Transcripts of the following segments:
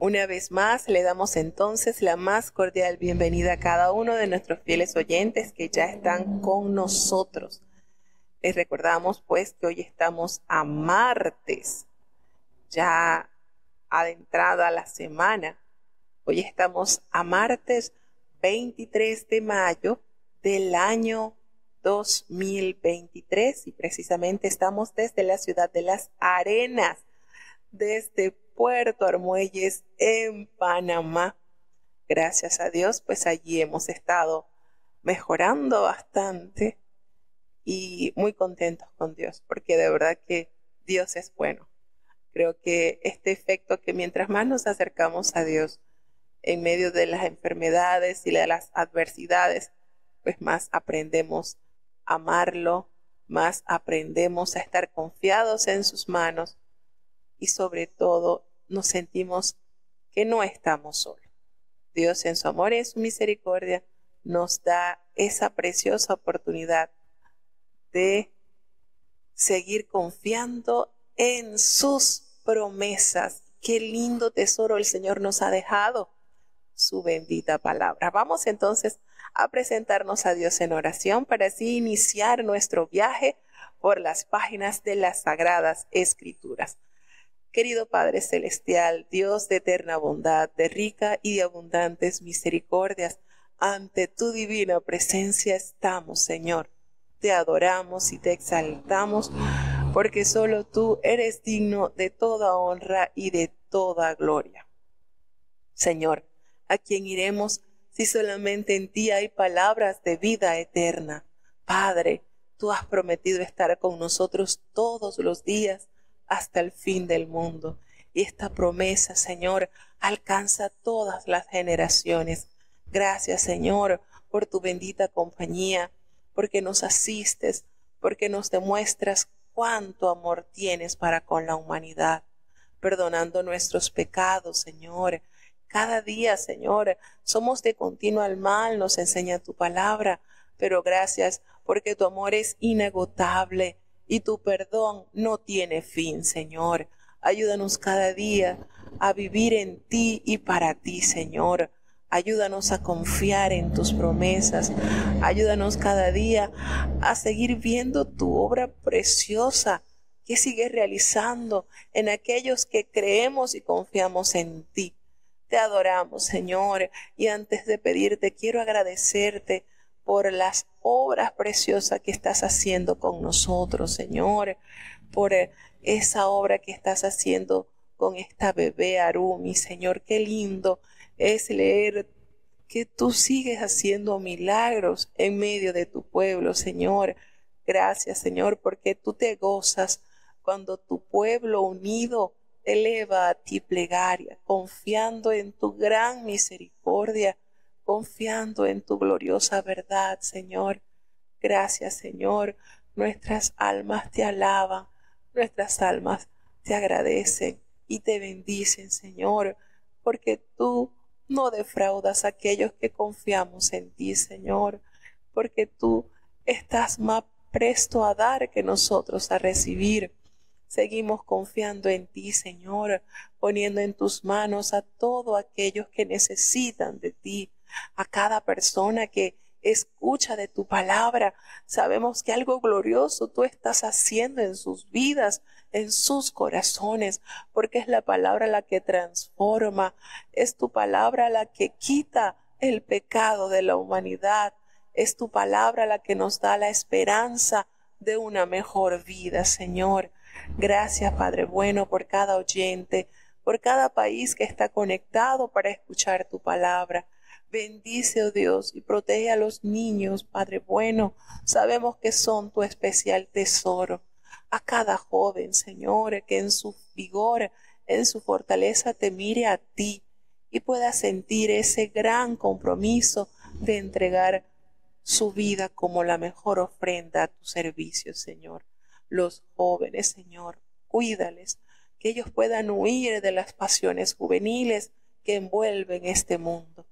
Una vez más, le damos entonces la más cordial bienvenida a cada uno de nuestros fieles oyentes que ya están con nosotros. Les recordamos pues que hoy estamos a martes, ya adentrada la semana. Hoy estamos a martes 23 de mayo del año 2023 y precisamente estamos desde la ciudad de Las Arenas, desde Puerto Armuelles en Panamá. Gracias a Dios, pues allí hemos estado mejorando bastante y muy contentos con Dios, porque de verdad que Dios es bueno. Creo que este efecto que mientras más nos acercamos a Dios en medio de las enfermedades y de las adversidades, pues más aprendemos a amarlo, más aprendemos a estar confiados en sus manos y sobre todo nos sentimos que no estamos solos. Dios en su amor y en su misericordia nos da esa preciosa oportunidad de seguir confiando en sus promesas. Qué lindo tesoro el Señor nos ha dejado, su bendita palabra. Vamos entonces a presentarnos a Dios en oración para así iniciar nuestro viaje por las páginas de las Sagradas Escrituras. Querido Padre Celestial, Dios de eterna bondad, de rica y de abundantes misericordias, ante tu divina presencia estamos, Señor. Te adoramos y te exaltamos, porque solo tú eres digno de toda honra y de toda gloria. Señor, ¿a quién iremos si solamente en ti hay palabras de vida eterna? Padre, tú has prometido estar con nosotros todos los días hasta el fin del mundo. Y esta promesa, Señor, alcanza todas las generaciones. Gracias, Señor, por tu bendita compañía, porque nos asistes, porque nos demuestras cuánto amor tienes para con la humanidad, perdonando nuestros pecados, Señor. Cada día, Señor, somos de continuo al mal, nos enseña tu palabra, pero gracias porque tu amor es inagotable y tu perdón no tiene fin, Señor. Ayúdanos cada día a vivir en ti y para ti, Señor. Ayúdanos a confiar en tus promesas. Ayúdanos cada día a seguir viendo tu obra preciosa que sigues realizando en aquellos que creemos y confiamos en ti. Te adoramos, Señor, y antes de pedirte quiero agradecerte por las obras preciosas que estás haciendo con nosotros, Señor, por esa obra que estás haciendo con esta bebé Arumi, Señor. Qué lindo es leer que tú sigues haciendo milagros en medio de tu pueblo, Señor. Gracias, Señor, porque tú te gozas cuando tu pueblo unido eleva a ti plegaria, confiando en tu gran misericordia, confiando en tu gloriosa verdad, Señor. Gracias, Señor. Nuestras almas te alaban, nuestras almas te agradecen y te bendicen, Señor, porque tú no defraudas a aquellos que confiamos en ti, Señor, porque tú estás más presto a dar que nosotros a recibir. Seguimos confiando en ti, Señor, poniendo en tus manos a todos aquellos que necesitan de ti, a cada persona que escucha de tu palabra. Sabemos que algo glorioso tú estás haciendo en sus vidas, en sus corazones, porque es la palabra la que transforma, es tu palabra la que quita el pecado de la humanidad, es tu palabra la que nos da la esperanza de una mejor vida, Señor. Gracias, Padre bueno, por cada oyente, por cada país que está conectado para escuchar tu palabra. Bendice, oh Dios, y protege a los niños, Padre bueno. Sabemos que son tu especial tesoro. A cada joven, Señor, que en su vigor, en su fortaleza te mire a ti y pueda sentir ese gran compromiso de entregar su vida como la mejor ofrenda a tu servicio, Señor. Los jóvenes, Señor, cuídales, que ellos puedan huir de las pasiones juveniles que envuelven este mundo.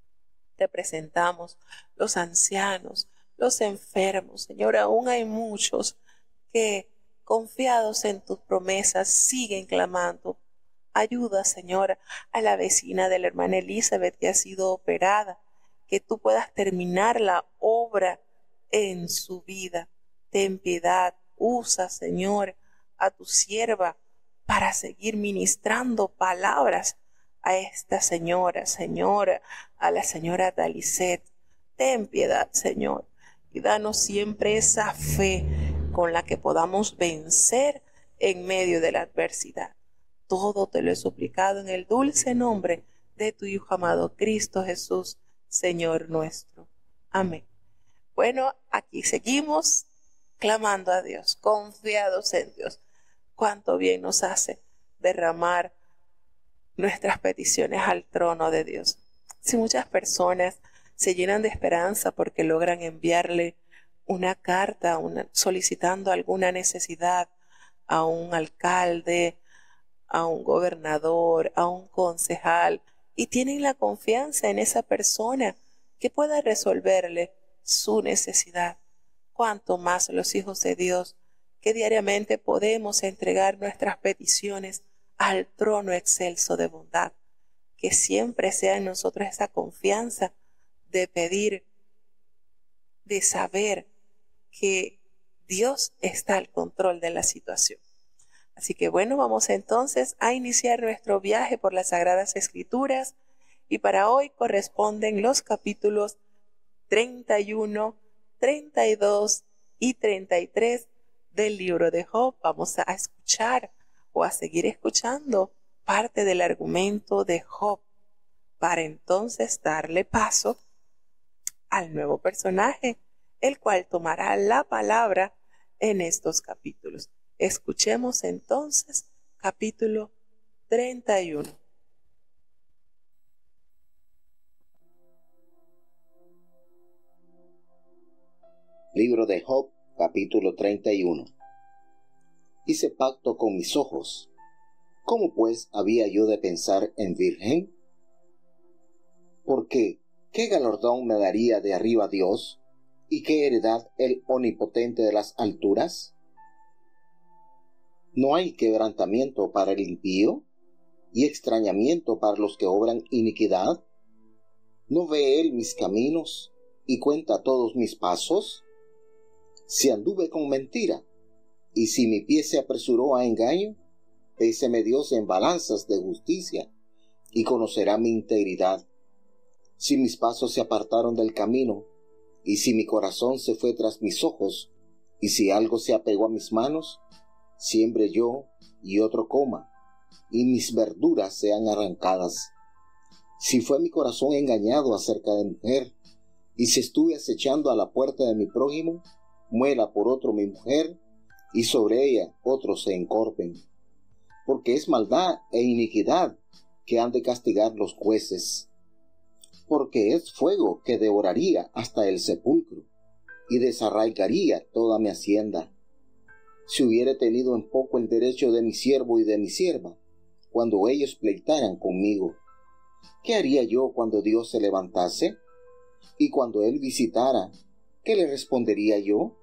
Te presentamos los ancianos, los enfermos, Señor. Aún hay muchos que, confiados en tus promesas, siguen clamando Ayuda, Señor, a la vecina de la hermana Elizabeth que ha sido operada, que tú puedas terminar la obra en su vida. Ten piedad, usa, Señor, a tu sierva para seguir ministrando palabras a esta señora, Señor, a la señora Dalicet. Ten piedad, Señor, y danos siempre esa fe con la que podamos vencer en medio de la adversidad. Todo te lo he suplicado en el dulce nombre de tu Hijo amado Cristo Jesús, Señor nuestro. Amén. Bueno, aquí seguimos clamando a Dios, confiados en Dios. Cuánto bien nos hace derramar nuestras peticiones al trono de Dios. Si muchas personas se llenan de esperanza porque logran enviarle una carta solicitando alguna necesidad a un alcalde, a un gobernador, a un concejal, y tienen la confianza en esa persona que pueda resolverle su necesidad, cuánto más los hijos de Dios, que diariamente podemos entregar nuestras peticiones al trono excelso de bondad. Que siempre sea en nosotros esa confianza de pedir, de saber que Dios está al control de la situación. Así que bueno, vamos entonces a iniciar nuestro viaje por las Sagradas Escrituras, y para hoy corresponden los capítulos 31, 32 y 33 del libro de Job. Vamos a escuchar o a seguir escuchando parte del argumento de Job para entonces darle paso al nuevo personaje, el cual tomará la palabra en estos capítulos. Escuchemos entonces capítulo 31. Libro de Job, capítulo 31. Hice pacto con mis ojos. ¿Cómo pues había yo de pensar en virgen? Porque, ¿qué galardón me daría de arriba Dios? ¿Y qué heredad el omnipotente de las alturas? ¿No hay quebrantamiento para el impío? ¿Y extrañamiento para los que obran iniquidad? ¿No ve él mis caminos y cuenta todos mis pasos? Si anduve con mentira, y si mi pie se apresuró a engaño, péseme Dios en balanzas de justicia, y conocerá mi integridad. Si mis pasos se apartaron del camino, y si mi corazón se fue tras mis ojos, y si algo se apegó a mis manos, siembre yo y otro coma, y mis verduras sean arrancadas. Si fue mi corazón engañado acerca de mujer, y si estuve acechando a la puerta de mi prójimo, muera por otro mi mujer, y sobre ella otros se encorpen. Porque es maldad e iniquidad que han de castigar los jueces. Porque es fuego que devoraría hasta el sepulcro, y desarraigaría toda mi hacienda. Si hubiere tenido en poco el derecho de mi siervo y de mi sierva, cuando ellos pleitaran conmigo, ¿qué haría yo cuando Dios se levantase? Y cuando Él visitara, ¿qué le respondería yo?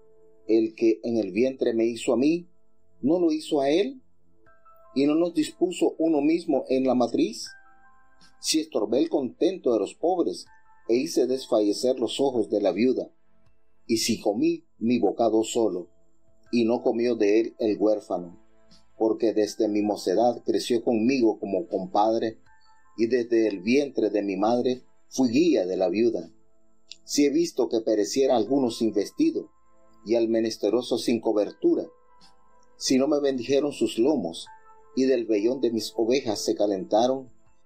El que en el vientre me hizo a mí, ¿no lo hizo a Él? ¿Y no nos dispuso uno mismo en la matriz? Si estorbé el contento de los pobres, e hice desfallecer los ojos de la viuda, y si comí mi bocado solo, y no comió de él el huérfano, porque desde mi mocedad creció conmigo como compadre, y desde el vientre de mi madre fui guía de la viuda. Si he visto que pereciera alguno sin vestido, y al menesteroso sin cobertura, si no me bendijeron sus lomos, y del vellón de mis ovejas se calentaron,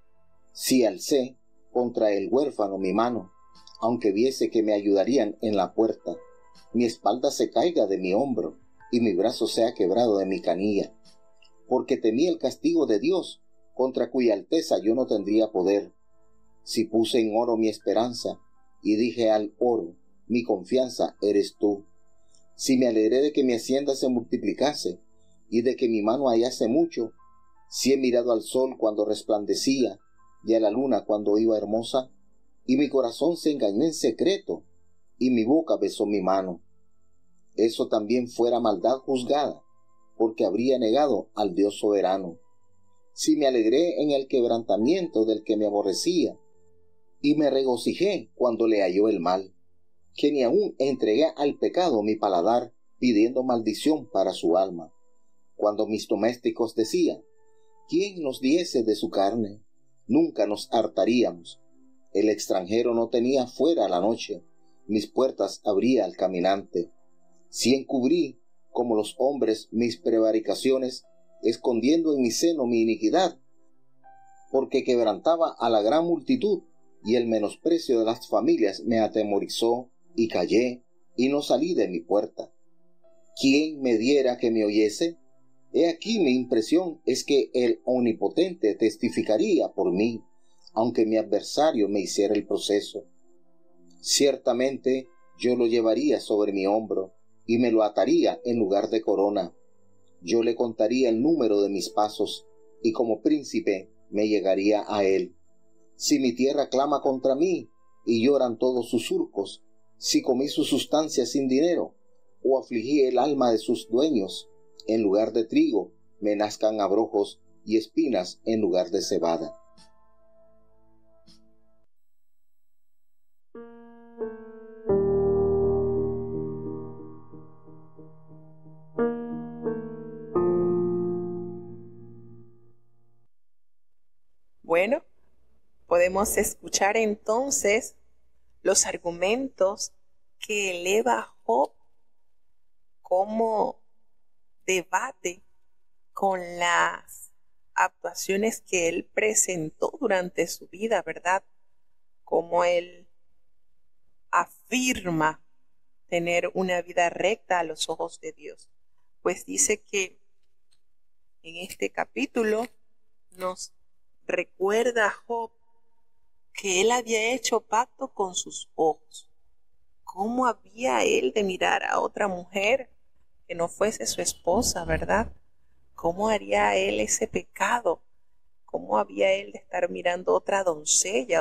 si alcé contra el huérfano mi mano, aunque viese que me ayudarían en la puerta, mi espalda se caiga de mi hombro, y mi brazo sea quebrado de mi canilla, porque temí el castigo de Dios, contra cuya alteza yo no tendría poder. Si puse en oro mi esperanza, y dije al oro, mi confianza eres tú. Si me alegré de que mi hacienda se multiplicase, y de que mi mano hallase mucho, si he mirado al sol cuando resplandecía, y a la luna cuando iba hermosa, y mi corazón se engañó en secreto, y mi boca besó mi mano. Eso también fuera maldad juzgada, porque habría negado al Dios soberano. si me alegré en el quebrantamiento del que me aborrecía, y me regocijé cuando le halló el mal, que ni aun entregué al pecado mi paladar, pidiendo maldición para su alma. Cuando mis domésticos decían, ¿quién nos diese de su carne? Nunca nos hartaríamos. El extranjero no tenía fuera la noche, mis puertas abría al caminante. Si encubrí, como los hombres, mis prevaricaciones, escondiendo en mi seno mi iniquidad, porque quebrantaba a la gran multitud, y el menosprecio de las familias me atemorizó, y callé, y no salí de mi puerta. ¿Quién me diera que me oyese? He aquí mi impresión es que el Omnipotente testificaría por mí, aunque mi adversario me hiciera el proceso. Ciertamente yo lo llevaría sobre mi hombro, y me lo ataría en lugar de corona. Yo le contaría el número de mis pasos, y como príncipe me llegaría a él. Si mi tierra clama contra mí, y lloran todos sus surcos, si comí su sustancia sin dinero, o afligí el alma de sus dueños, en lugar de trigo me nazcan abrojos, y espinas en lugar de cebada. Bueno, podemos escuchar entonces los argumentos que eleva Job como debate con las actuaciones que él presentó durante su vida, ¿verdad? Como él afirma tener una vida recta a los ojos de Dios. Pues dice que en este capítulo nos recuerda a Job que él había hecho pacto con sus ojos. ¿Cómo había él de mirar a otra mujer que no fuese su esposa, verdad? ¿Cómo haría él ese pecado? ¿Cómo había él de estar mirando otra doncella,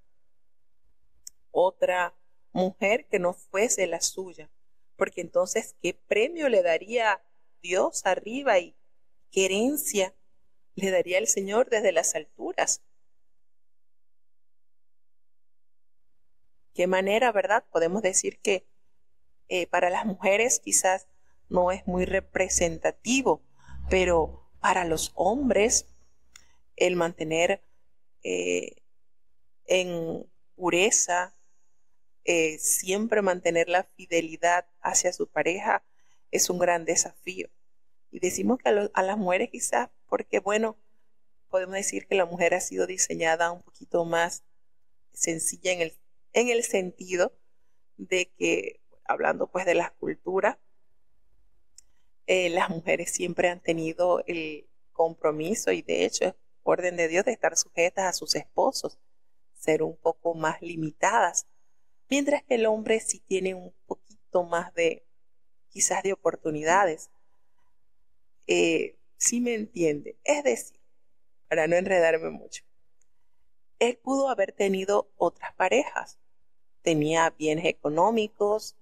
otra mujer que no fuese la suya? Porque entonces, ¿qué premio le daría Dios arriba y qué herencia le daría el Señor desde las alturas? ¿Qué manera, verdad? Podemos decir que para las mujeres quizás no es muy representativo, pero para los hombres el mantener en pureza, siempre mantener la fidelidad hacia su pareja es un gran desafío. Y decimos que a las mujeres quizás porque, bueno, podemos decir que la mujer ha sido diseñada un poquito más sencilla en el sentido de que, hablando pues de la cultura, las mujeres siempre han tenido el compromiso y de hecho es orden de Dios de estar sujetas a sus esposos, ser un poco más limitadas, mientras que el hombre sí tiene un poquito más de, quizás de oportunidades. Sí me entiende, es decir, para no enredarme mucho, él pudo haber tenido otras parejas, tenía bienes económicos,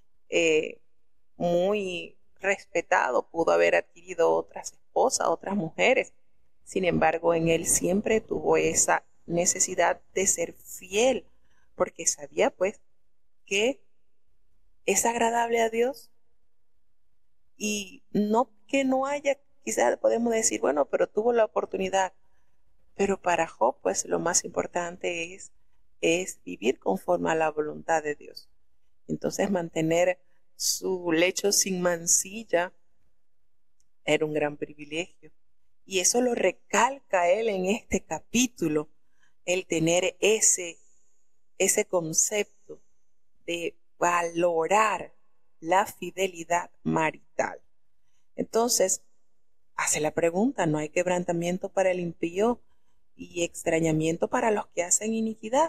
muy respetado, pudo haber adquirido otras esposas, otras mujeres. Sin embargo, en él siempre tuvo esa necesidad de ser fiel, porque sabía pues que es agradable a Dios y no que no haya, quizás podemos decir, bueno, pero tuvo la oportunidad. Pero para Job, pues lo más importante es vivir conforme a la voluntad de Dios. Entonces mantener su lecho sin mancilla era un gran privilegio. Y eso lo recalca él en este capítulo, el tener ese concepto de valorar la fidelidad marital. Entonces, hace la pregunta, ¿no hay quebrantamiento para el impío y extrañamiento para los que hacen iniquidad?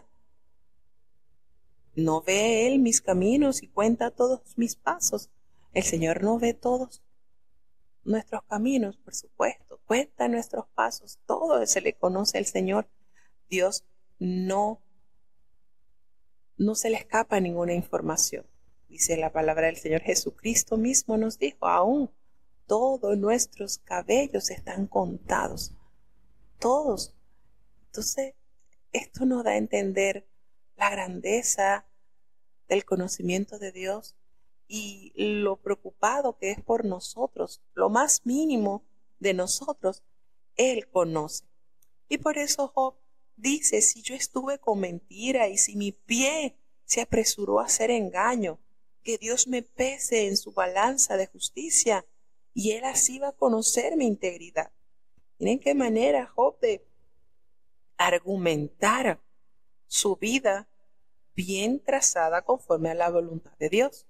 ¿No ve él mis caminos y cuenta todos mis pasos? El Señor no ve todos nuestros caminos, por supuesto, cuenta nuestros pasos, todo se le conoce al Señor. Dios no se le escapa ninguna información. Dice la palabra del Señor, Jesucristo mismo nos dijo, aún todos nuestros cabellos están contados. todos. Entonces, esto nos da a entender la grandeza del conocimiento de Dios y lo preocupado que es por nosotros. Lo más mínimo de nosotros, Él conoce. Y por eso Job dice, si yo estuve con mentira y si mi pie se apresuró a hacer engaño, que Dios me pese en su balanza de justicia y Él así va a conocer mi integridad. Miren qué manera Job de argumentar su vida bien trazada conforme a la voluntad de Dios.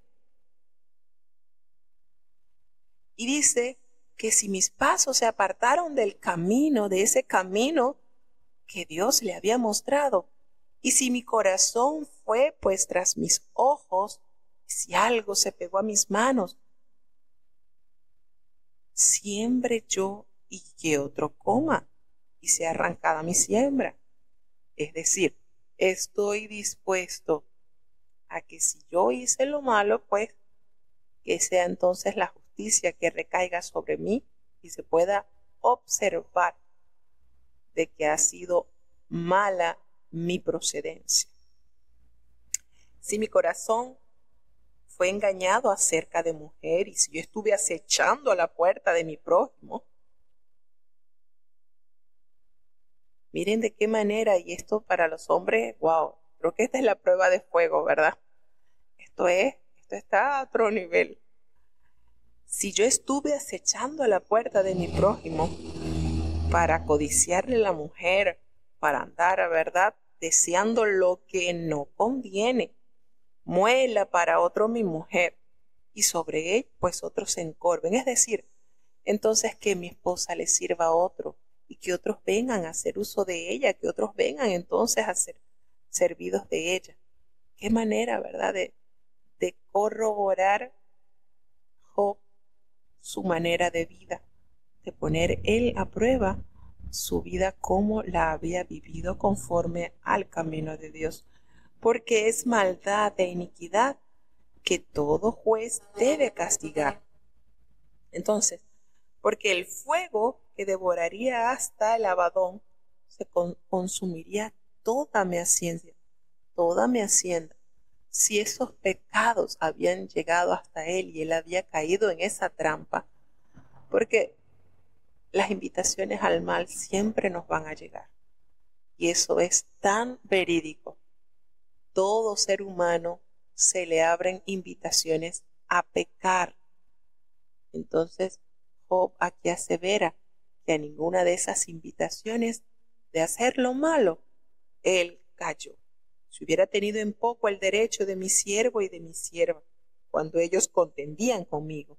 Y dice que si mis pasos se apartaron del camino, de ese camino que Dios le había mostrado, y si mi corazón fue pues tras mis ojos, si algo se pegó a mis manos, siembre yo y que otro coma, y sea arrancada mi siembra. Es decir, estoy dispuesto a que si yo hice lo malo, pues que sea entonces la justicia que recaiga sobre mí y se pueda observar de que ha sido mala mi procedencia. Si mi corazón fue engañado acerca de mujer y si yo estuve acechando a la puerta de mi prójimo, miren de qué manera, y esto para los hombres, wow, creo que esta es la prueba de fuego, ¿verdad? Esto está a otro nivel. Si yo estuve acechando a la puerta de mi prójimo para codiciarle la mujer, para andar, ¿verdad?, deseando lo que no conviene, muela para otro mi mujer, y sobre él, pues otros se encorven. Es decir, entonces que mi esposa le sirva a otro, y que otros vengan a hacer uso de ella, que otros vengan entonces a ser servidos de ella. Qué manera, ¿verdad?, de corroborar Job su manera de vida, de poner él a prueba su vida como la había vivido conforme al camino de Dios, porque es maldad e iniquidad que todo juez debe castigar. Entonces, porque el fuego que devoraría hasta el Abadón se consumiría toda mi hacienda, si esos pecados habían llegado hasta él y él había caído en esa trampa, porque las invitaciones al mal siempre nos van a llegar. Y eso es tan verídico. Todo ser humano se le abren invitaciones a pecar. Entonces, Job aquí asevera que a ninguna de esas invitaciones de hacer lo malo, él cayó. Si hubiera tenido en poco el derecho de mi siervo y de mi sierva, cuando ellos contendían conmigo.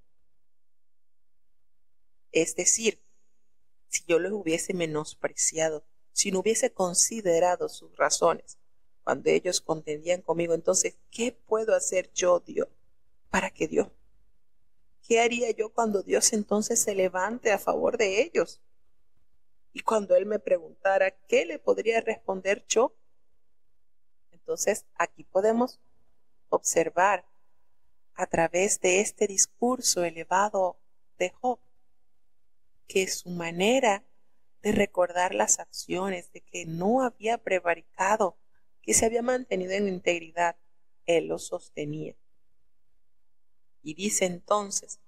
Es decir, si yo los hubiese menospreciado, si no hubiese considerado sus razones, cuando ellos contendían conmigo, entonces, ¿qué puedo hacer yo, Dios, para que Dios? ¿Qué haría yo cuando Dios entonces se levante a favor de ellos? Y cuando Él me preguntara, ¿qué le podría responder yo? Entonces, aquí podemos observar a través de este discurso elevado de Job, que su manera de recordar las acciones, de que no había prevaricado, que se había mantenido en integridad, él lo sostenía. Y dice entonces,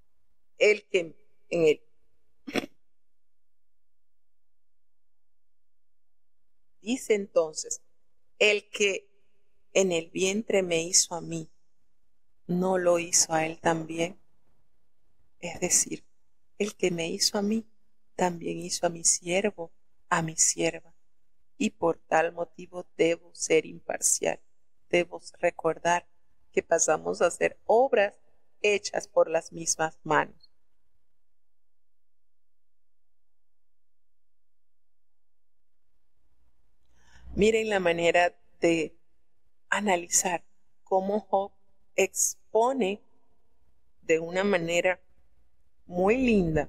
el que en el vientre me hizo a mí, ¿no lo hizo a él también? Es decir, el que me hizo a mí, también hizo a mi siervo, a mi sierva. Y por tal motivo debo ser imparcial. Debo recordar que pasamos a hacer obras hechas por las mismas manos. Miren la manera de analizar cómo Job expone de una manera muy linda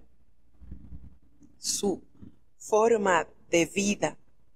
su forma de vida.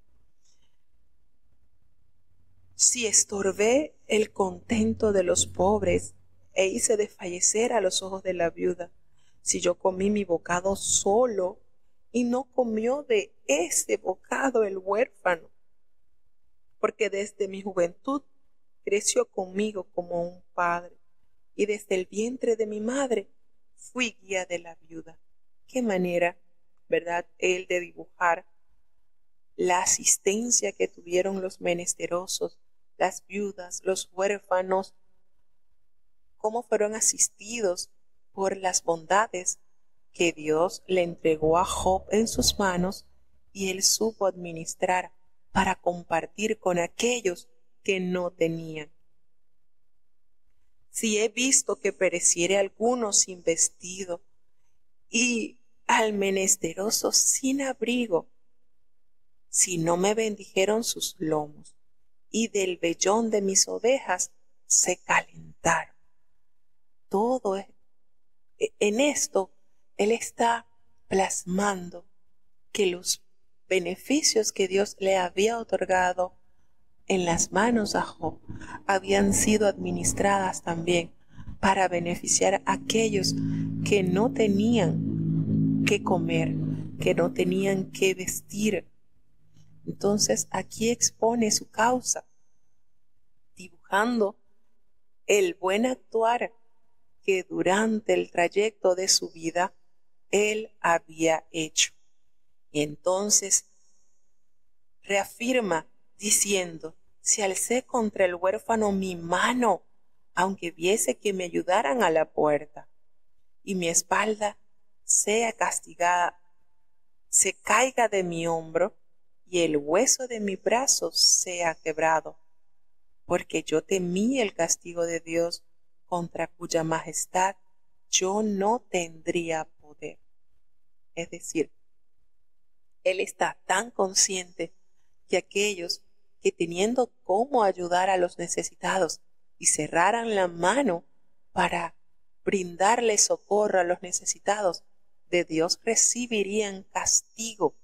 Si estorbé el contento de los pobres e hice desfallecer a los ojos de la viuda, si yo comí mi bocado solo y no comió de ese bocado el huérfano, porque desde mi juventud creció conmigo como un padre, y desde el vientre de mi madre fui guía de la viuda. Qué manera, ¿verdad?, él de dibujar la asistencia que tuvieron los menesterosos, las viudas, los huérfanos, cómo fueron asistidos por las bondades que Dios le entregó a Job en sus manos y él supo administrar para compartir con aquellos que no tenían. Si he visto que pereciere alguno sin vestido y al menesteroso sin abrigo, si no me bendijeron sus lomos y del vellón de mis ovejas se calentaron. Todo en esto él está plasmando que los beneficios que Dios le había otorgado en las manos a Job habían sido administradas también para beneficiar a aquellos que no tenían que comer, que no tenían que vestir. Entonces aquí expone su causa, dibujando el buen actuar que durante el trayecto de su vida él había hecho. Y entonces reafirma diciendo: si alcé contra el huérfano mi mano, aunque viese que me ayudaran a la puerta, y mi espalda sea castigada, se caiga de mi hombro, y el hueso de mi brazo sea quebrado, porque yo temí el castigo de Dios, contra cuya majestad yo no tendría poder. Es decir, él está tan consciente que aquellos que teniendo cómo ayudar a los necesitados y cerraran la mano para brindarle socorro a los necesitados, de Dios recibirían castigo.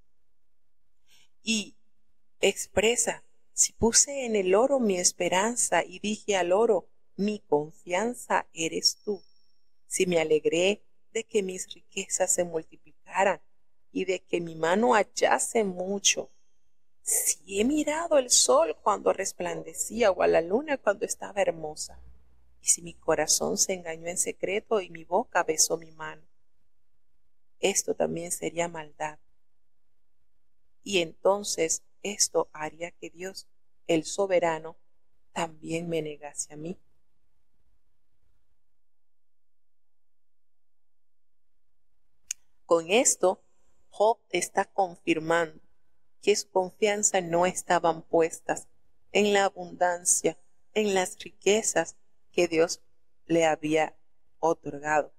Y expresa: si puse en el oro mi esperanza y dije al oro, mi confianza eres tú. Si me alegré de que mis riquezas se multiplicaran y de que mi mano hallase mucho. Si he mirado el sol cuando resplandecía o a la luna cuando estaba hermosa. Y si mi corazón se engañó en secreto y mi boca besó mi mano. Esto también sería maldad. Y entonces esto haría que Dios, el soberano, también me negase a mí. Con esto, Job está confirmando que su confianza no estaban puestas en la abundancia, en las riquezas que Dios le había otorgado.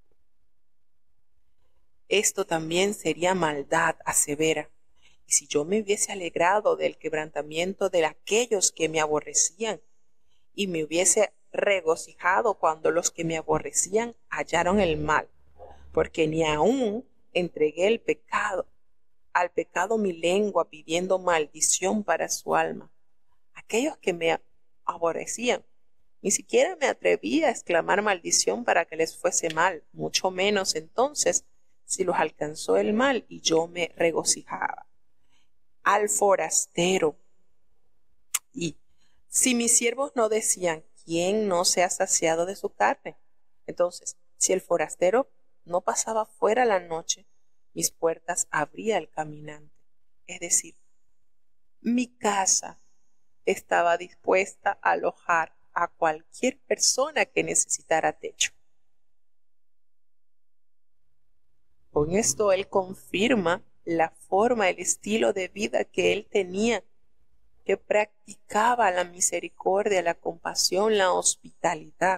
Esto también sería maldad, asevera. Y si yo me hubiese alegrado del quebrantamiento de aquellos que me aborrecían, y me hubiese regocijado cuando los que me aborrecían hallaron el mal, porque ni aún entregué al pecado mi lengua pidiendo maldición para su alma. Aquellos que me aborrecían, ni siquiera me atreví a exclamar maldición para que les fuese mal, mucho menos entonces si los alcanzó el mal y yo me regocijaba. Al forastero. Y si mis siervos no decían: ¿quién no se ha saciado de su carne? Entonces, si el forastero no pasaba fuera la noche, mis puertas abría el caminante. Es decir, mi casa estaba dispuesta a alojar a cualquier persona que necesitara techo. Con esto él confirma la forma, el estilo de vida que él tenía, que practicaba la misericordia, la compasión, la hospitalidad.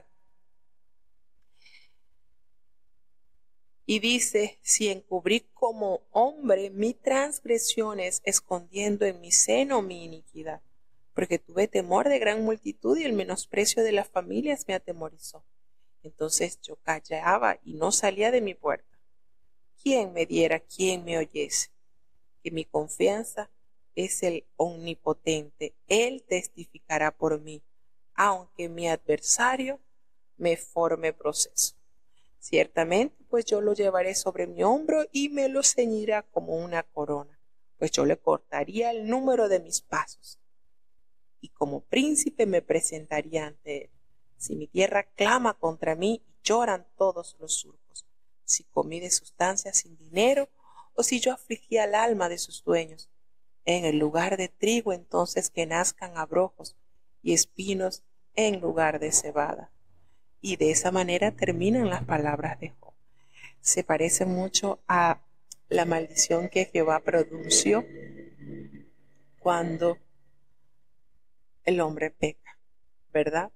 Y dice: si encubrí como hombre mis transgresiones, escondiendo en mi seno mi iniquidad, porque tuve temor de gran multitud y el menosprecio de las familias me atemorizó. Entonces yo callaba y no salía de mi puerta. ¿Quién me diera, quién me oyese? Que mi confianza es el omnipotente. Él testificará por mí, aunque mi adversario me forme proceso. Ciertamente, pues yo lo llevaré sobre mi hombro y me lo ceñirá como una corona, pues yo le cortaría el número de mis pasos y como príncipe me presentaría ante él. Si mi tierra clama contra mí y lloran todos los surcos, si comí de sustancias sin dinero o si yo afligí al alma de sus dueños, en el lugar de trigo entonces que nazcan abrojos y espinos en lugar de cebada. Y de esa manera terminan las palabras de Job. Se parece mucho a la maldición que Jehová pronunció cuando el hombre peca, ¿verdad?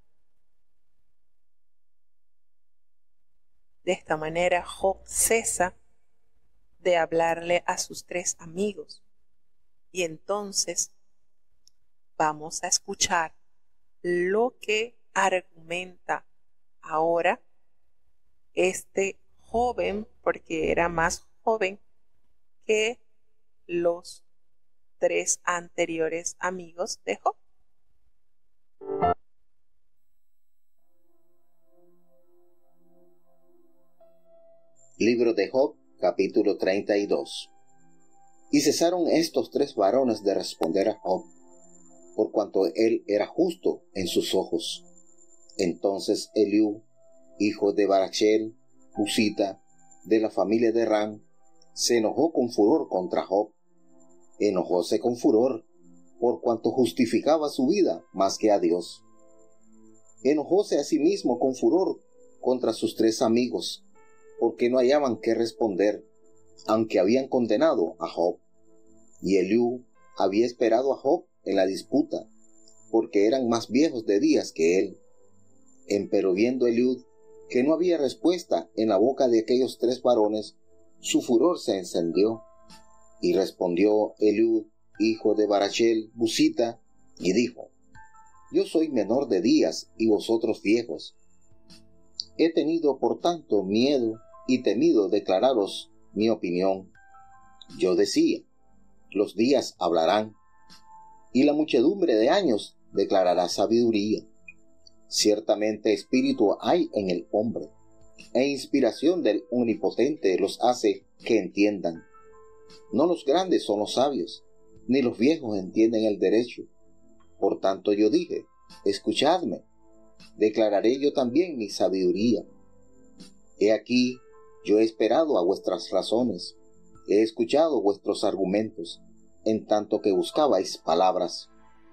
De esta manera Job cesa de hablarle a sus tres amigos. Y entonces vamos a escuchar lo que argumenta ahora este joven, porque era más joven que los tres anteriores amigos de Job. Libro de Job, capítulo 32. Y cesaron estos tres varones de responder a Job, por cuanto él era justo en sus ojos. Entonces Eliú, hijo de Barachel, Husita, de la familia de Ram, se enojó con furor contra Job. Enojóse con furor, por cuanto justificaba su vida más que a Dios. Enojóse asimismo con furor contra sus tres amigos, porque no hallaban qué responder, aunque habían condenado a Job. Y Eliú había esperado a Job en la disputa, porque eran más viejos de días que él. Empero viendo Eliú que no había respuesta en la boca de aquellos tres varones, su furor se encendió. Y respondió Eliú, hijo de Barachel, Busita, y dijo: Yo soy menor de días y vosotros viejos. He tenido por tanto miedo y temido declararos mi opinión. Yo decía: los días hablarán, y la muchedumbre de años declarará sabiduría. Ciertamente espíritu hay en el hombre, e inspiración del Omnipotente los hace que entiendan. No los grandes son los sabios, ni los viejos entienden el derecho. Por tanto yo dije: escuchadme, declararé yo también mi sabiduría. He aquí, yo he esperado a vuestras razones, he escuchado vuestros argumentos, en tanto que buscabais palabras.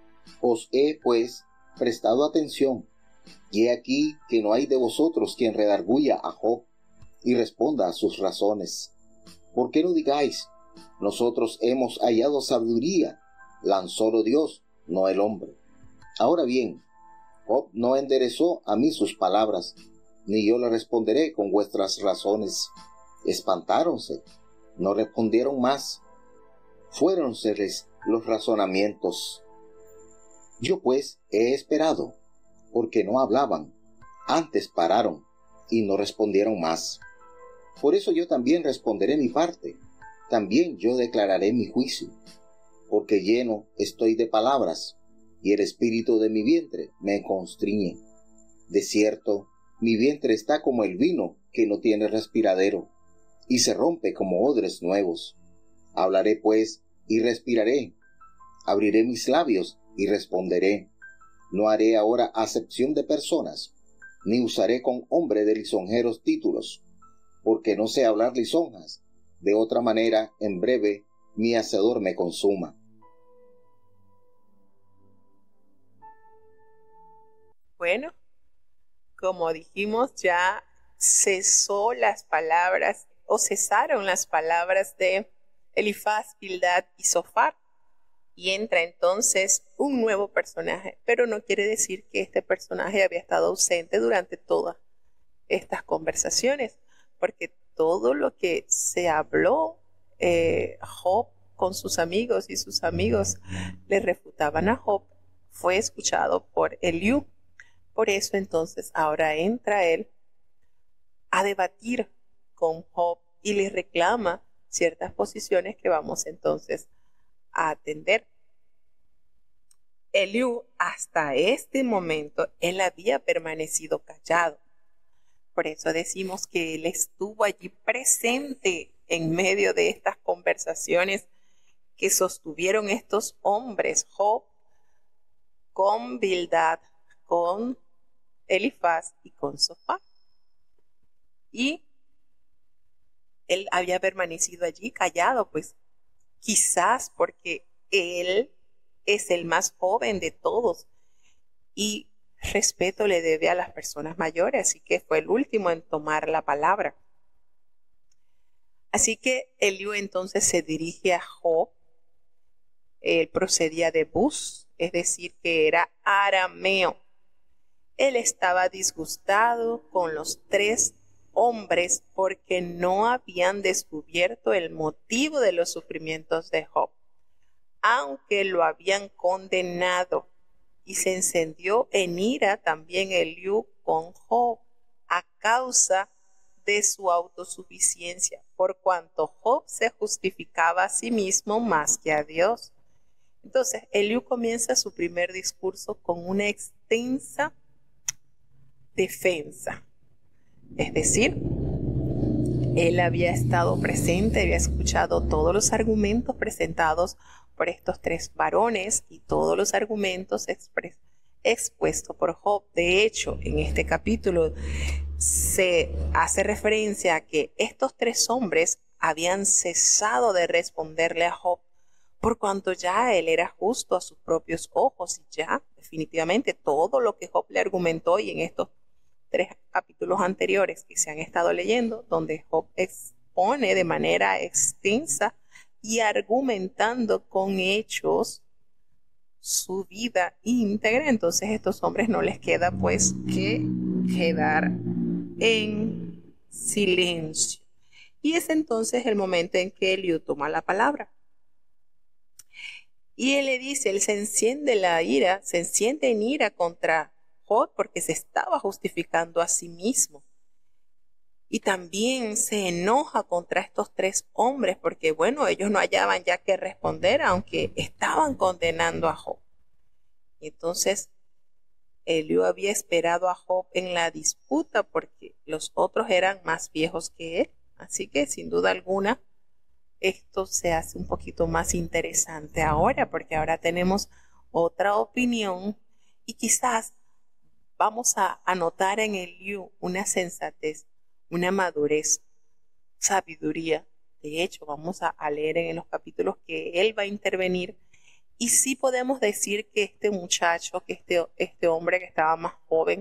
Os he, pues, prestado atención, y he aquí que no hay de vosotros quien redarguya a Job y responda a sus razones. ¿Por qué no digáis: nosotros hemos hallado sabiduría, lanzólo Dios, no el hombre? Ahora bien, Job no enderezó a mí sus palabras, ni yo le responderé con vuestras razones. Espantáronse, no respondieron más, fuéronseles los razonamientos. Yo pues he esperado, porque no hablaban, antes pararon, y no respondieron más. Por eso yo también responderé mi parte, también yo declararé mi juicio, porque lleno estoy de palabras, y el espíritu de mi vientre me constriñe. De cierto, mi vientre está como el vino que no tiene respiradero, y se rompe como odres nuevos. Hablaré pues, y respiraré, abriré mis labios, y responderé. No haré ahora acepción de personas, ni usaré con hombre de lisonjeros títulos, porque no sé hablar lisonjas, de otra manera en breve mi hacedor me consuma. Bueno, como dijimos, ya cesó las palabras o cesaron las palabras de Elifaz, Bildad y Zofar, y entra entonces un nuevo personaje, pero no quiere decir que este personaje había estado ausente durante todas estas conversaciones, porque todo lo que se habló Job con sus amigos y sus amigos le refutaban a Job fue escuchado por Eliú. Por eso entonces ahora entra él a debatir con Job y le reclama ciertas posiciones que vamos entonces a atender. Eliú hasta este momento él había permanecido callado, Por eso decimos que él estuvo allí presente en medio de estas conversaciones que sostuvieron estos hombres, Job con Bildad, con Elifaz y con Sofá. Y él había permanecido allí callado, pues quizás porque él es el más joven de todos y respeto le debe a las personas mayores, así que fue el último en tomar la palabra. Así que Eliú entonces se dirige a Job. Él procedía de Bus, es decir, que era arameo. Él estaba disgustado con los tres hombres porque no habían descubierto el motivo de los sufrimientos de Job, aunque lo habían condenado, y se encendió en ira también Eliú con Job a causa de su autosuficiencia, por cuanto Job se justificaba a sí mismo más que a Dios. Entonces, Eliú comienza su primer discurso con una extensa defensa. Es decir, él había estado presente, había escuchado todos los argumentos presentados por estos tres varones y todos los argumentos expuestos por Job. De hecho, en este capítulo se hace referencia a que estos tres hombres habían cesado de responderle a Job, por cuanto ya él era justo a sus propios ojos y ya definitivamente todo lo que Job le argumentó, y en estos 3 capítulos anteriores que se han estado leyendo, donde Job expone de manera extensa y argumentando con hechos su vida íntegra, entonces a estos hombres no les queda pues que quedar en silencio. Y es entonces el momento en que Eliú toma la palabra. Y él le dice, él se enciende en ira contra Job porque se estaba justificando a sí mismo. Y también se enoja contra estos tres hombres porque, bueno, ellos no hallaban ya que responder, aunque estaban condenando a Job. Y entonces, Eliú había esperado a Job en la disputa porque los otros eran más viejos que él. Así que, sin duda alguna, esto se hace un poquito más interesante ahora, porque ahora tenemos otra opinión y quizás vamos a notar en Eliú una sensatez, una madurez, sabiduría. De hecho, vamos a leer en los capítulos que él va a intervenir, y sí podemos decir que este muchacho, que este hombre que estaba más joven,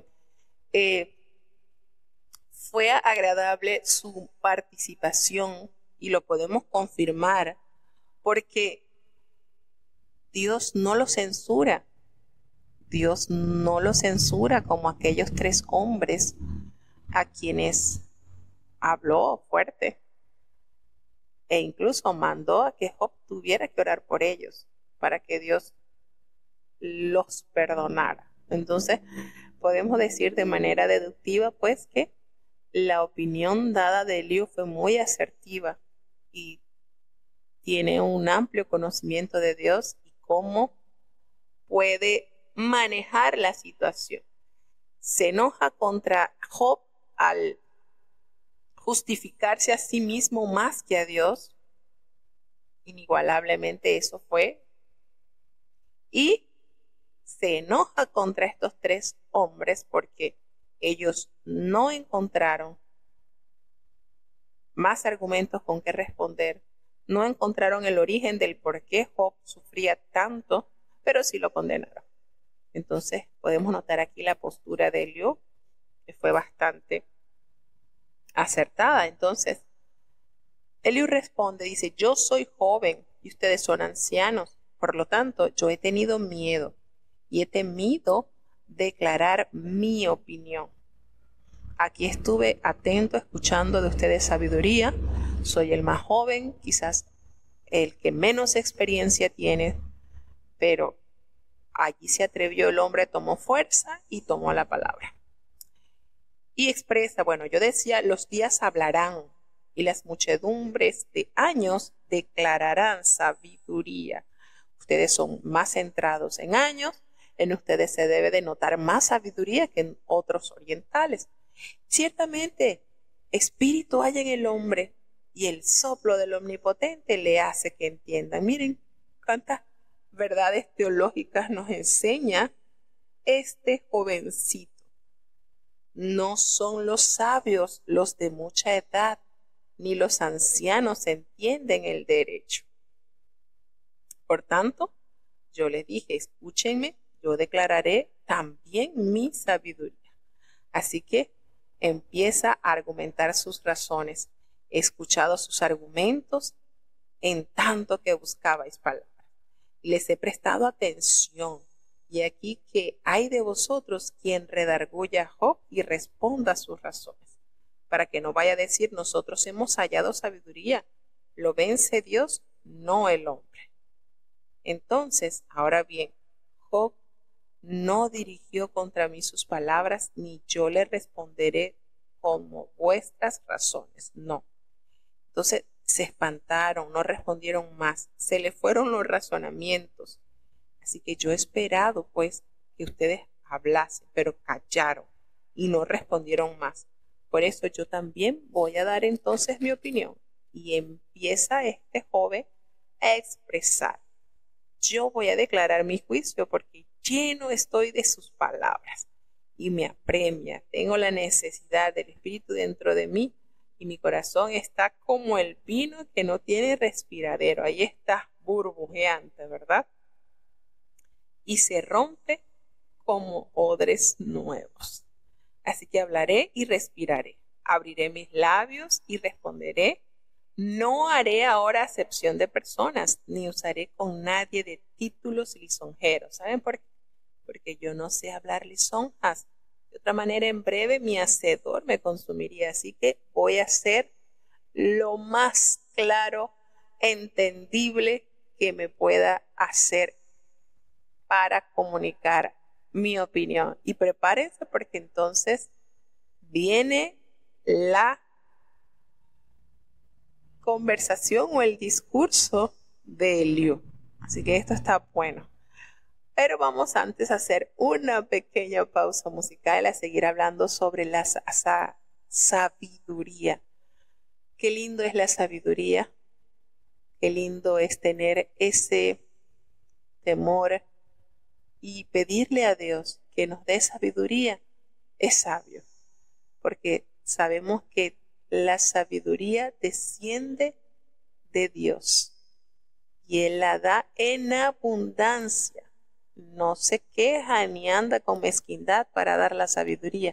fue agradable su participación, y lo podemos confirmar porque Dios no lo censura. Dios no lo censura como aquellos tres hombres a quienes habló fuerte e incluso mandó a que Job tuviera que orar por ellos para que Dios los perdonara. Entonces podemos decir de manera deductiva pues que la opinión dada de Eliú fue muy asertiva y tiene un amplio conocimiento de Dios y cómo puede manejar la situación. Se enoja contra Job al justificarse a sí mismo más que a Dios. Inigualablemente eso fue. Y se enoja contra estos tres hombres porque ellos no encontraron más argumentos con que responder, no encontraron el origen del por qué Job sufría tanto, pero sí lo condenaron. Entonces podemos notar aquí la postura de Eliú, que fue bastante acertada. Entonces Eliú responde, dice, yo soy joven y ustedes son ancianos, por lo tanto yo he tenido miedo y he temido declarar mi opinión. Aquí estuve atento, escuchando de ustedes sabiduría. Soy el más joven, quizás el que menos experiencia tiene, pero allí se atrevió el hombre, tomó fuerza y tomó la palabra. Y expresa, bueno, yo decía, los días hablarán y las muchedumbres de años declararán sabiduría. Ustedes son más centrados en años, en ustedes se debe de notar más sabiduría que en otros orientales. Ciertamente, espíritu hay en el hombre y el soplo del Omnipotente le hace que entiendan. Miren cuántas verdades teológicas nos enseña este jovencito. No son los sabios los de mucha edad, ni los ancianos entienden el derecho. Por tanto, yo les dije, escúchenme, yo declararé también mi sabiduría. Así que empieza a argumentar sus razones. He escuchado sus argumentos en tanto que buscabais palabras. Les he prestado atención. Y aquí que hay de vosotros quien redarguya a Job y responda a sus razones, para que no vaya a decir nosotros hemos hallado sabiduría. Lo vence Dios, no el hombre. Entonces, ahora bien, Job no dirigió contra mí sus palabras, ni yo le responderé como vuestras razones. No. Entonces se espantaron, no respondieron más, se le fueron los razonamientos. Así que yo he esperado, pues, que ustedes hablasen, pero callaron y no respondieron más. Por eso yo también voy a dar entonces mi opinión. Y empieza este joven a expresar. Yo voy a declarar mi juicio porque lleno estoy de sus palabras y me apremia. Tengo la necesidad del Espíritu dentro de mí y mi corazón está como el vino que no tiene respiradero. Ahí está burbujeante, ¿verdad? Y se rompe como odres nuevos. Así que hablaré y respiraré. Abriré mis labios y responderé. No haré ahora acepción de personas, ni usaré con nadie de títulos lisonjeros. ¿Saben por qué? Porque yo no sé hablar lisonjas. De otra manera, en breve mi hacedor me consumiría. Así que voy a ser lo más claro, entendible que me pueda hacer para comunicar mi opinión. Y prepárense porque entonces viene la conversación o el discurso de Eliú. Así que esto está bueno. Pero vamos antes a hacer una pequeña pausa musical a seguir hablando sobre la sabiduría. Qué lindo es la sabiduría. Qué lindo es tener ese temor y pedirle a Dios que nos dé sabiduría. Es sabio, porque sabemos que la sabiduría desciende de Dios y Él la da en abundancia. No se queja ni anda con mezquindad para dar la sabiduría.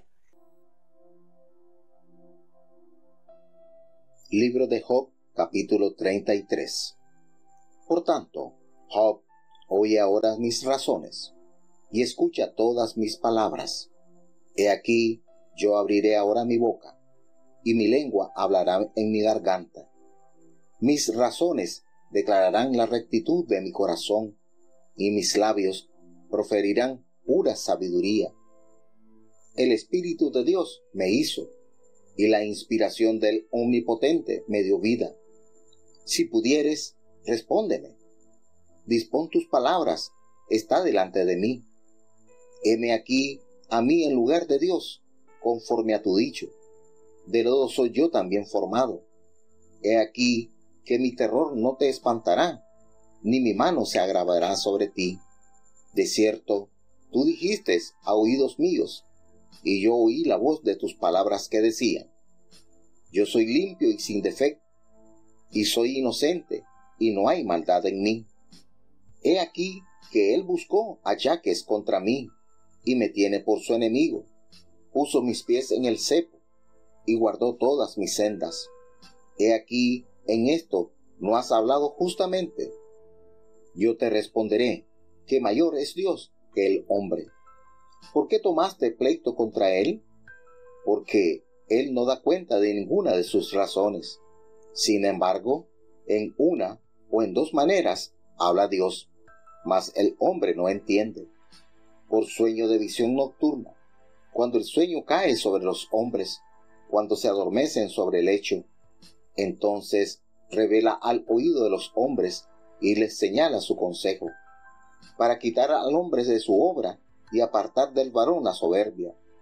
Libro de Job, capítulo 33. Por tanto, Job, oye ahora mis razones, y escucha todas mis palabras. He aquí, yo abriré ahora mi boca, y mi lengua hablará en mi garganta. Mis razones declararán la rectitud de mi corazón, y mis labios proferirán pura sabiduría. El Espíritu de Dios me hizo, y la inspiración del Omnipotente me dio vida. Si pudieres, respóndeme. Dispón tus palabras, está delante de mí. Heme aquí a mí en lugar de Dios, conforme a tu dicho. De lodo soy yo también formado. He aquí que mi terror no te espantará, ni mi mano se agravará sobre ti. De cierto, tú dijiste a oídos míos, y yo oí la voz de tus palabras que decían: yo soy limpio y sin defecto, y soy inocente, y no hay maldad en mí. He aquí que él buscó achaques contra mí, y me tiene por su enemigo. Puso mis pies en el cepo, y guardó todas mis sendas. He aquí, en esto no has hablado justamente. Yo te responderé, que mayor es Dios que el hombre. ¿Por qué tomaste pleito contra él? Porque él no da cuenta de ninguna de sus razones. Sin embargo, en una o en dos maneras habla Dios, mas el hombre no entiende. Por sueño de visión nocturna, cuando el sueño cae sobre los hombres, cuando se adormecen sobre el lecho, entonces revela al oído de los hombres y les señala su consejo, para quitar al hombre de su obra y apartar del varón la soberbia.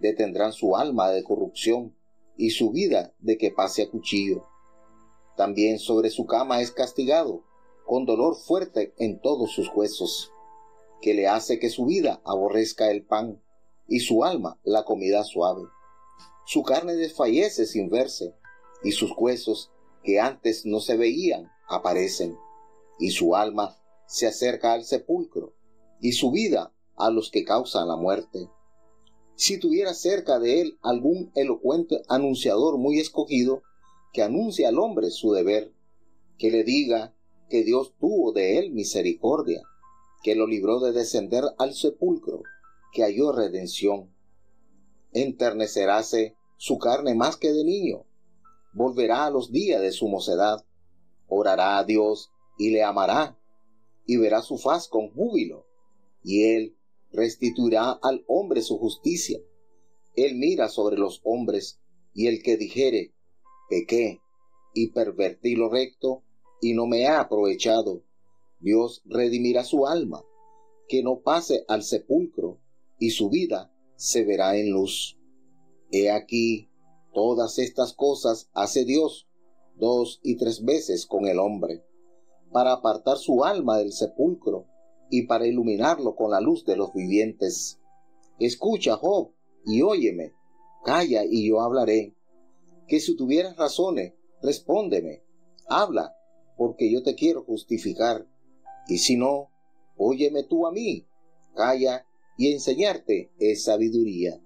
detendrán su alma de corrupción y su vida de que pase a cuchillo. También sobre su cama es castigado, con dolor fuerte en todos sus huesos, que le hace que su vida aborrezca el pan, y su alma la comida suave. Su carne desfallece sin verse, y sus huesos, que antes no se veían, aparecen, y su alma se acerca al sepulcro, y su vida a los que causan la muerte. Si tuviera cerca de él algún elocuente anunciador muy escogido, que anuncie al hombre su deber, que le diga que Dios tuvo de él misericordia, que lo libró de descender al sepulcro, que halló redención. Enterneceráse su carne más que de niño, volverá a los días de su mocedad, orará a Dios y le amará, y verá su faz con júbilo, y él restituirá al hombre su justicia. Él mira sobre los hombres, y el que dijere, pequé y pervertí lo recto, y no me ha aprovechado, Dios redimirá su alma, que no pase al sepulcro, y su vida se verá en luz. He aquí, todas estas cosas hace Dios 2 y 3 veces con el hombre, para apartar su alma del sepulcro, y para iluminarlo con la luz de los vivientes. Escucha, Job, y óyeme, calla y yo hablaré. Que si tuvieras razones, respóndeme, habla, porque yo te quiero justificar. Y si no, óyeme tú a mí, calla, y enseñarte es sabiduría.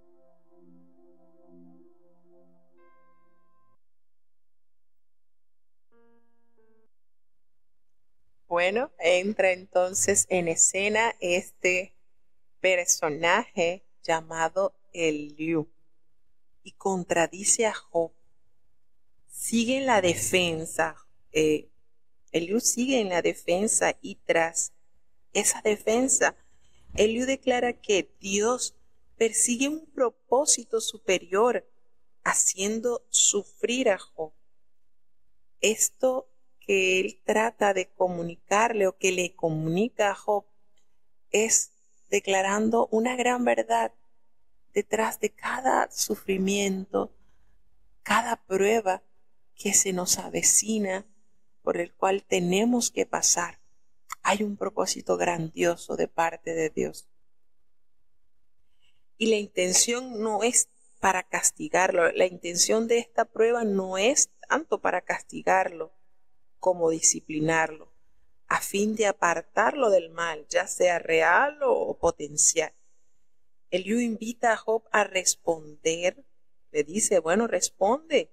Bueno, entra entonces en escena este personaje llamado Eliú y contradice a Job. Sigue en la defensa, Eliú sigue en la defensa, y tras esa defensa, Eliú declara que Dios persigue un propósito superior, haciendo sufrir a Job. Esto que él trata de comunicarle, o que le comunica a Job, es declarando una gran verdad. Detrás de cada sufrimiento, cada prueba que se nos avecina, por el cual tenemos que pasar, hay un propósito grandioso de parte de Dios. Y la intención no es para castigarlo. La intención de esta prueba no es tanto para castigarlo como disciplinarlo, a fin de apartarlo del mal, ya sea real o potencial. Eliú invita a Job a responder, le dice, bueno, responde.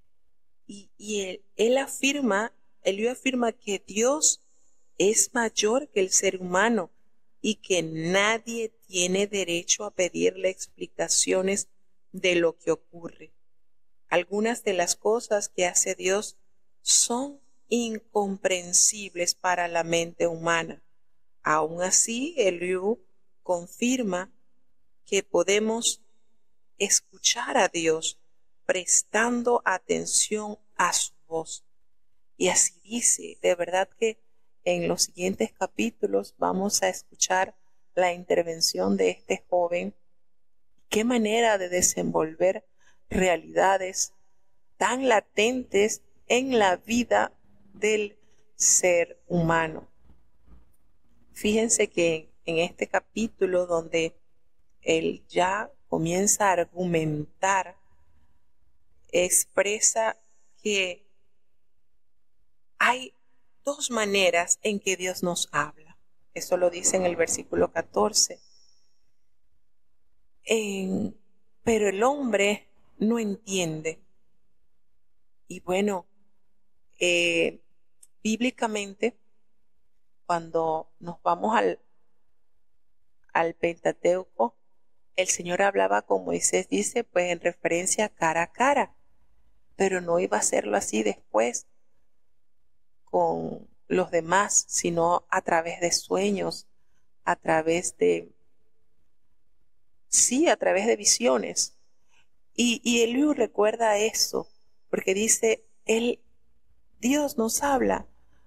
Y Eliú afirma que Dios es mayor que el ser humano y que nadie tiene derecho a pedirle explicaciones de lo que ocurre. Algunas de las cosas que hace Dios son incomprensibles para la mente humana. Aún así, Eliú confirma que podemos escuchar a Dios prestando atención a su voz. Y así dice, de verdad que en los siguientes capítulos vamos a escuchar la intervención de este joven. Qué manera de desenvolver realidades tan latentes en la vida del ser humano. Fíjense que en este capítulo, donde él ya comienza a argumentar, expresa que hay dos maneras en que Dios nos habla. Eso lo dice en el versículo 14. Pero el hombre no entiende. Y bueno, bíblicamente, cuando nos vamos al Pentateuco, el Señor hablaba con Moisés, dice, pues en referencia cara a cara, pero no iba a hacerlo así después con los demás, sino a través de sueños, a través de visiones. Y Eliú recuerda eso, porque dice, Dios nos habla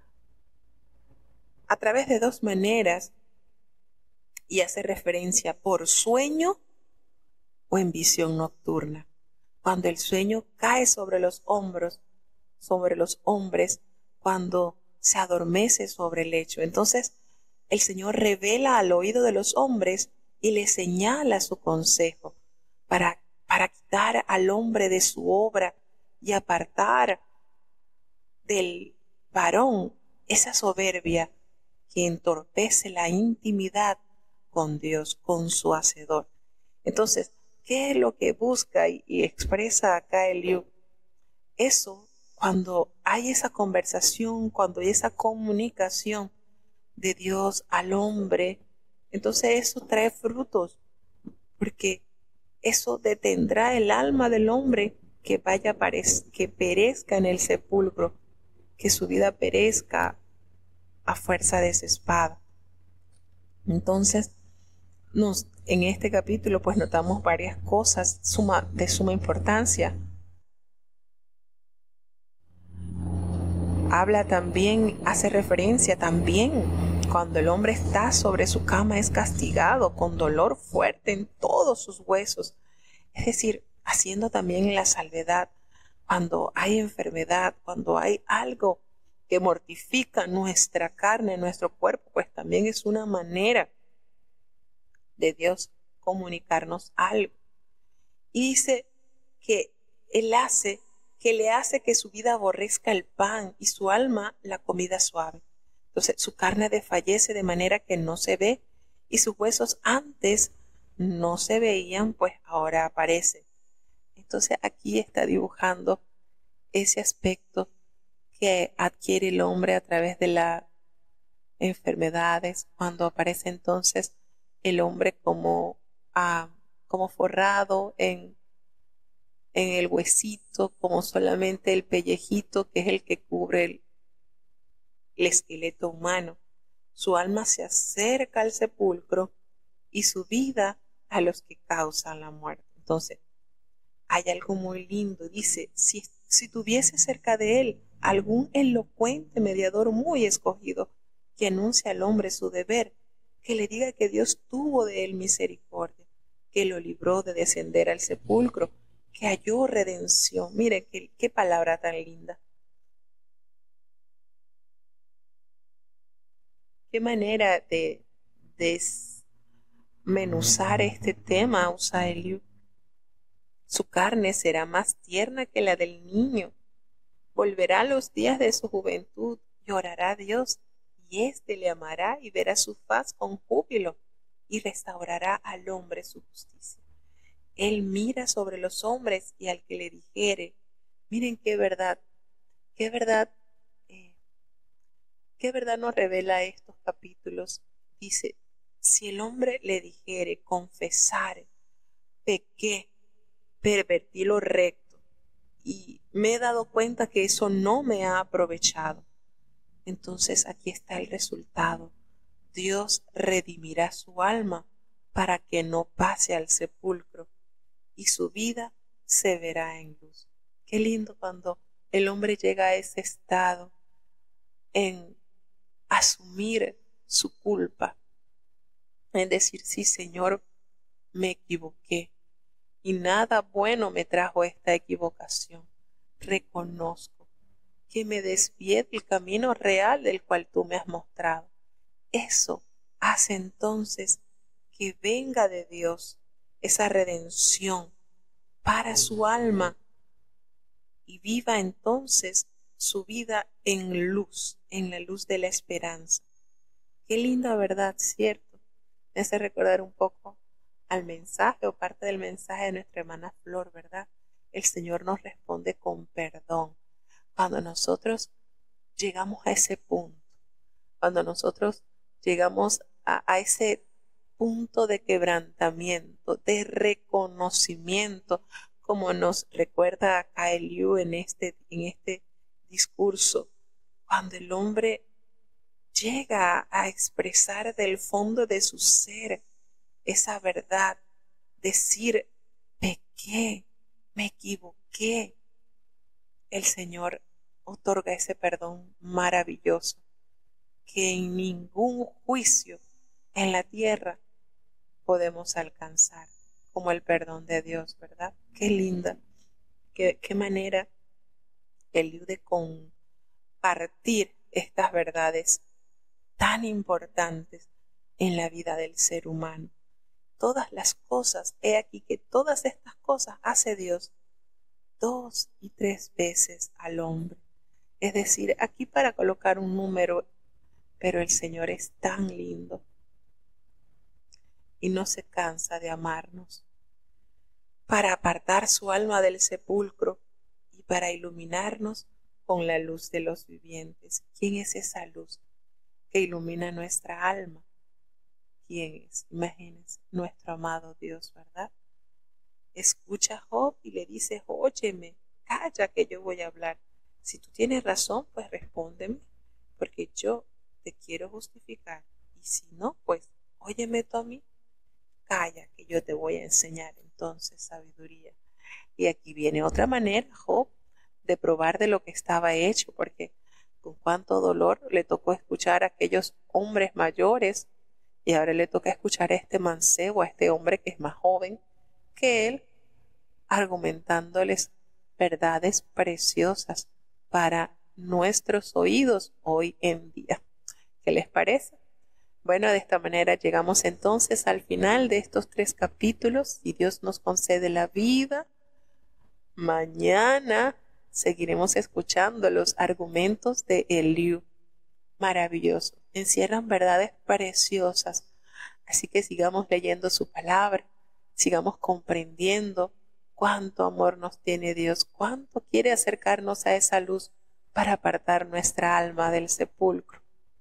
a través de dos maneras, y hace referencia por sueño o en visión nocturna. Cuando el sueño cae sobre los hombros, sobre los hombres, cuando se adormece sobre el lecho. Entonces el Señor revela al oído de los hombres y le señala su consejo para quitar al hombre de su obra y apartar del varón esa soberbia que entorpece la intimidad con Dios, con su Hacedor. Entonces, ¿qué es lo que busca y expresa acá Eliú? Eso, cuando hay esa conversación, cuando hay esa comunicación de Dios al hombre, entonces eso trae frutos, porque eso detendrá el alma del hombre que que perezca en el sepulcro, que su vida perezca a fuerza de esa espada. Entonces, en este capítulo pues notamos varias cosas de suma importancia. Habla también, hace referencia también, cuando el hombre está sobre su cama es castigado con dolor fuerte en todos sus huesos. Es decir, haciendo también la salvedad cuando hay enfermedad, cuando hay algo que mortifica nuestra carne, nuestro cuerpo, pues también es una manera de Dios comunicarnos algo. Y dice que le hace que su vida aborrezca el pan y su alma la comida suave. Entonces su carne desfallece de manera que no se ve y sus huesos antes no se veían, pues ahora aparecen. Entonces aquí está dibujando ese aspecto que adquiere el hombre a través de las enfermedades, cuando aparece entonces el hombre como forrado en el huesito, como solamente el pellejito que es el que cubre el esqueleto humano. Su alma se acerca al sepulcro y su vida a los que causan la muerte. Entonces, hay algo muy lindo. Dice, si tuviese cerca de él algún elocuente mediador muy escogido que anuncie al hombre su deber, que le diga que Dios tuvo de él misericordia, que lo libró de descender al sepulcro, que halló redención. Miren qué palabra tan linda. Qué manera de desmenuzar este tema usa Eliú. Su carne será más tierna que la del niño. Volverá a los días de su juventud, llorará a Dios, y éste le amará y verá su faz con júbilo, y restaurará al hombre su justicia. Él mira sobre los hombres y al que le dijere, miren qué verdad nos revela estos capítulos. Dice, si el hombre le dijere, confesare, pequé, pervertí lo recto, y me he dado cuenta que eso no me ha aprovechado. Entonces aquí está el resultado. Dios redimirá su alma para que no pase al sepulcro y su vida se verá en luz. Qué lindo cuando el hombre llega a ese estado en asumir su culpa, en decir, sí, Señor, me equivoqué y nada bueno me trajo esta equivocación. Reconozco que me desvié del camino real del cual tú me has mostrado. Eso hace entonces que venga de Dios esa redención para su alma y viva entonces su vida en luz, en la luz de la esperanza. Qué linda verdad, ¿cierto? Me hace recordar un poco al mensaje o parte del mensaje de nuestra hermana Flor, ¿verdad? El Señor nos responde con perdón. Cuando nosotros llegamos a ese punto, cuando nosotros llegamos a ese punto de quebrantamiento, de reconocimiento, como nos recuerda acá Eliú en este discurso, cuando el hombre llega a expresar del fondo de su ser esa verdad, decir, pequé, me equivoqué, el Señor otorga ese perdón maravilloso que en ningún juicio en la tierra podemos alcanzar. como el perdón de Dios, ¿verdad? Qué linda, qué manera el de compartir estas verdades tan importantes en la vida del ser humano. Todas las cosas, he aquí que todas estas cosas hace Dios 2 y 3 veces al hombre. Es decir, aquí para colocar un número, pero el Señor es tan lindo y no se cansa de amarnos, para apartar su alma del sepulcro y para iluminarnos con la luz de los vivientes. ¿Quién es esa luz que ilumina nuestra alma? ¿Quién es? Imagínense, nuestro amado Dios, ¿verdad? Escucha a Job y le dice, óyeme, calla que yo voy a hablar. Si tú tienes razón, pues respóndeme, porque yo te quiero justificar. Y si no, pues óyeme tú a mí, calla que yo te voy a enseñar entonces sabiduría. Y aquí viene otra manera, Job, de probar de lo que estaba hecho, porque con cuánto dolor le tocó escuchar a aquellos hombres mayores y ahora le toca escuchar a este mancebo, a este hombre que es más joven que él, argumentándoles verdades preciosas para nuestros oídos hoy en día. ¿Qué les parece? Bueno, de esta manera llegamos entonces al final de estos 3 capítulos. Si Dios nos concede la vida, mañana seguiremos escuchando los argumentos de Eliú. Maravilloso. Encierran verdades preciosas. Así que sigamos leyendo su palabra, sigamos comprendiendo cuánto amor nos tiene Dios, cuánto quiere acercarnos a esa luz para apartar nuestra alma del sepulcro.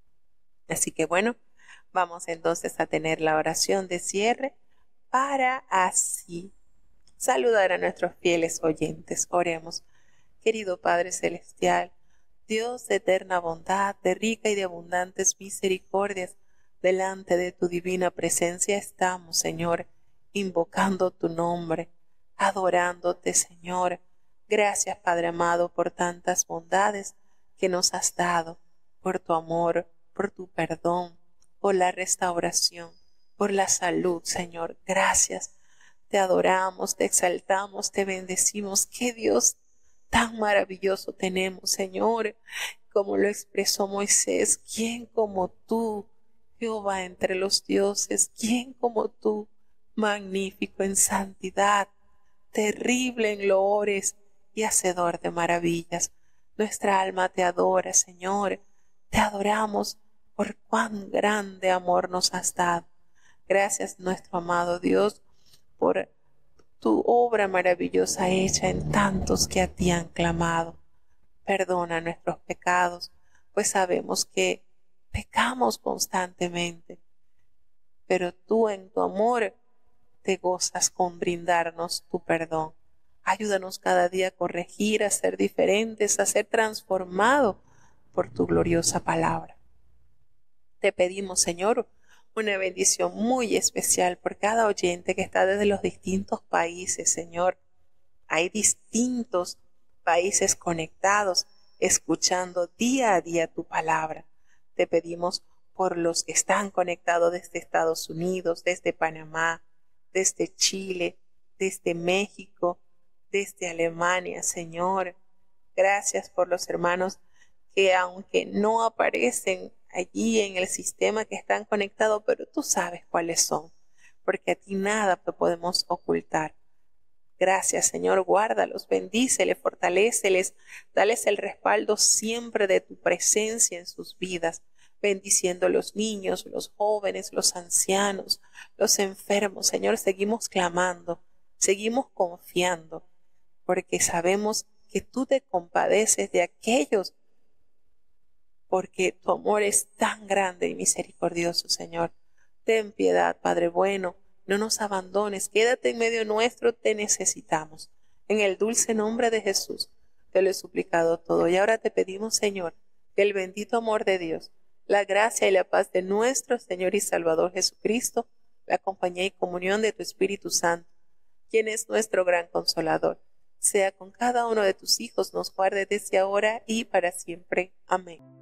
Así que bueno, vamos entonces a tener la oración de cierre para así saludar a nuestros fieles oyentes. Oremos. Querido Padre Celestial, Dios de eterna bondad, de rica y de abundantes misericordias, delante de tu divina presencia estamos, Señor, invocando tu nombre, adorándote, Señor. Gracias, Padre amado, por tantas bondades que nos has dado, por tu amor, por tu perdón, por la restauración, por la salud, Señor. Gracias. Te adoramos, te exaltamos, te bendecimos. ¡Qué Dios tan maravilloso tenemos, Señor! Como lo expresó Moisés, ¿quién como tú, Jehová entre los dioses? ¿Quién como tú, magnífico en santidad, terrible en loores y hacedor de maravillas? Nuestra alma te adora, Señor. Te adoramos por cuán grande amor nos has dado. Gracias, nuestro amado Dios, por tu obra maravillosa hecha en tantos que a ti han clamado. Perdona nuestros pecados, pues sabemos que pecamos constantemente, pero tú en tu amor te gozas con brindarnos tu perdón. Ayúdanos cada día a corregir, a ser diferentes, a ser transformados por tu gloriosa palabra. Te pedimos, Señor, una bendición muy especial por cada oyente que está desde los distintos países, Señor. Hay distintos países conectados, escuchando día a día tu palabra. Te pedimos por los que están conectados desde Estados Unidos, desde Panamá, desde Chile, desde México, desde Alemania, Señor. Gracias por los hermanos que aunque no aparecen allí en el sistema que están conectados, pero tú sabes cuáles son, porque a ti nada te podemos ocultar. Gracias, Señor, guárdalos, bendíceles, fortaléceles, dales el respaldo siempre de tu presencia en sus vidas, bendiciendo los niños, los jóvenes, los ancianos, los enfermos. Señor, seguimos clamando, seguimos confiando, porque sabemos que tú te compadeces de aquellos, porque tu amor es tan grande y misericordioso, Señor. Ten piedad, Padre bueno, no nos abandones, quédate en medio nuestro, te necesitamos. En el dulce nombre de Jesús, te lo he suplicado todo. Y ahora te pedimos, Señor, que el bendito amor de Dios, la gracia y la paz de nuestro Señor y Salvador Jesucristo, la compañía y comunión de tu Espíritu Santo, quien es nuestro gran consolador, sea con cada uno de tus hijos, nos guarde desde ahora y para siempre. Amén.